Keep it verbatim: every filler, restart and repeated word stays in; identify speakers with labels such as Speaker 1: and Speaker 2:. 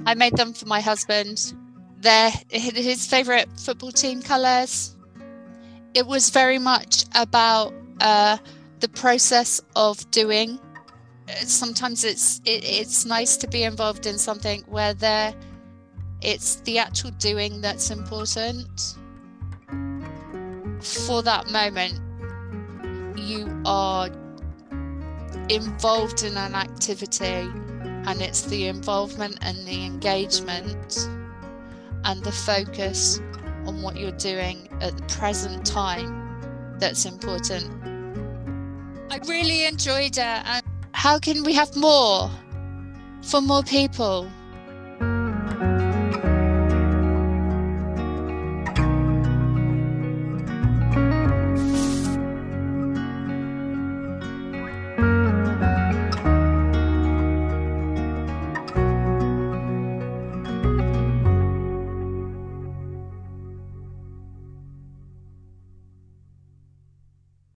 Speaker 1: I made them for my husband. They're his favourite football team colours. It was very much about uh, the process of doing. Sometimes it's it, it's nice to be involved in something where there it's the actual doing that's important. For that moment, you are involved in an activity, and it's the involvement and the engagement and the focus on what you're doing at the present time that's important. I really enjoyed it. And how can we have more for more people?